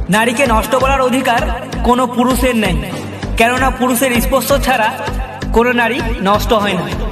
নারীকে নষ্ট করার অধিকার কোনো পুরুষের নেই, কেননা পুরুষের স্পর্শ ছাড়া কোনো নারী নষ্ট হয় না।